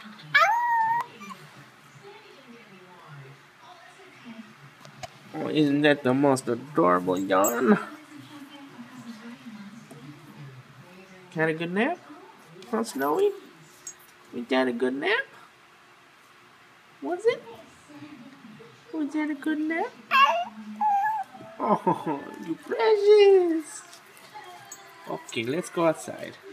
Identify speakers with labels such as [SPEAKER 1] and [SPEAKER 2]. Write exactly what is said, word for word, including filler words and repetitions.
[SPEAKER 1] Oh, isn't that the most adorable yawn? Had a good nap? Huh, Snowy? You had a good nap? Was it? Was that a good nap? Oh, you precious. Okay, let's go outside.